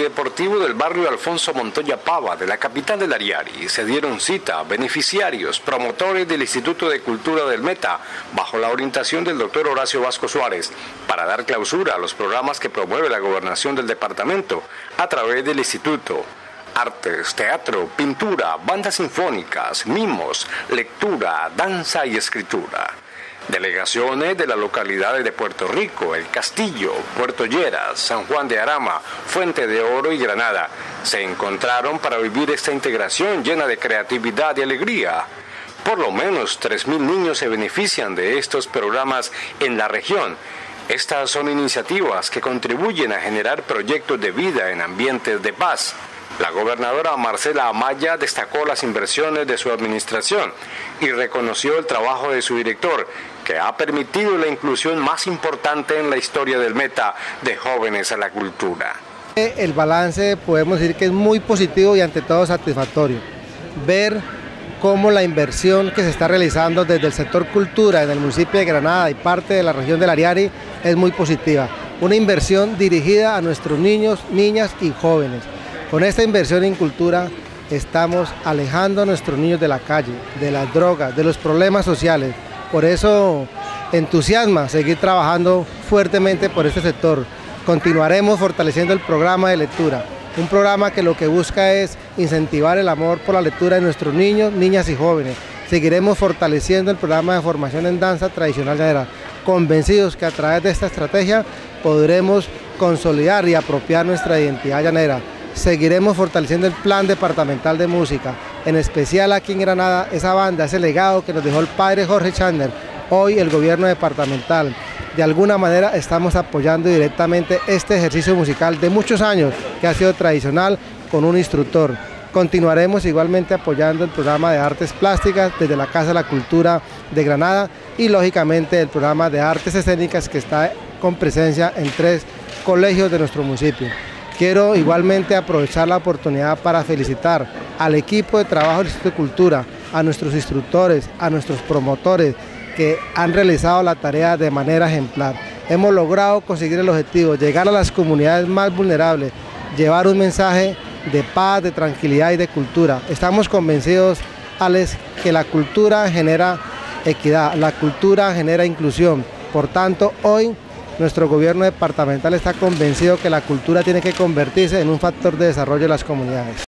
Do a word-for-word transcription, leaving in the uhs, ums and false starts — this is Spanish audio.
polideportivo del barrio Alfonso Montoya Pava de la capital del Ariari se dieron cita beneficiarios, promotores del Instituto de Cultura del Meta, bajo la orientación del doctor Horacio Vasco Suárez, para dar clausura a los programas que promueve la gobernación del departamento a través del instituto. Artes, teatro, pintura, bandas sinfónicas, mimos, lectura, danza y escritura. Delegaciones de las localidades de Puerto Rico, El Castillo, Puerto Lleras, San Juan de Arama, Fuente de Oro y Granada se encontraron para vivir esta integración llena de creatividad y alegría. Por lo menos tres mil niños se benefician de estos programas en la región. Estas son iniciativas que contribuyen a generar proyectos de vida en ambientes de paz. La gobernadora Marcela Amaya destacó las inversiones de su administración y reconoció el trabajo de su director, que ha permitido la inclusión más importante en la historia del Meta de jóvenes a la cultura. El balance podemos decir que es muy positivo y ante todo satisfactorio. Ver cómo la inversión que se está realizando desde el sector cultura en el municipio de Granada y parte de la región del Ariari es muy positiva. Una inversión dirigida a nuestros niños, niñas y jóvenes. Con esta inversión en cultura estamos alejando a nuestros niños de la calle, de las drogas, de los problemas sociales. Por eso entusiasma seguir trabajando fuertemente por este sector. Continuaremos fortaleciendo el programa de lectura, un programa que lo que busca es incentivar el amor por la lectura de nuestros niños, niñas y jóvenes. Seguiremos fortaleciendo el programa de formación en danza tradicional llanera, convencidos que a través de esta estrategia podremos consolidar y apropiar nuestra identidad llanera. Seguiremos fortaleciendo el plan departamental de música, en especial aquí en Granada, esa banda, ese legado que nos dejó el padre Jorge Chandler, hoy el gobierno departamental. De alguna manera estamos apoyando directamente este ejercicio musical de muchos años, que ha sido tradicional con un instructor. Continuaremos igualmente apoyando el programa de artes plásticas desde la Casa de la Cultura de Granada y lógicamente el programa de artes escénicas que está con presencia en tres colegios de nuestro municipio. Quiero igualmente aprovechar la oportunidad para felicitar al equipo de trabajo del Instituto de Cultura, a nuestros instructores, a nuestros promotores que han realizado la tarea de manera ejemplar. Hemos logrado conseguir el objetivo, llegar a las comunidades más vulnerables, llevar un mensaje de paz, de tranquilidad y de cultura. Estamos convencidos, Alex, que la cultura genera equidad, la cultura genera inclusión. Por tanto, hoy nuestro gobierno departamental está convencido que la cultura tiene que convertirse en un factor de desarrollo de las comunidades.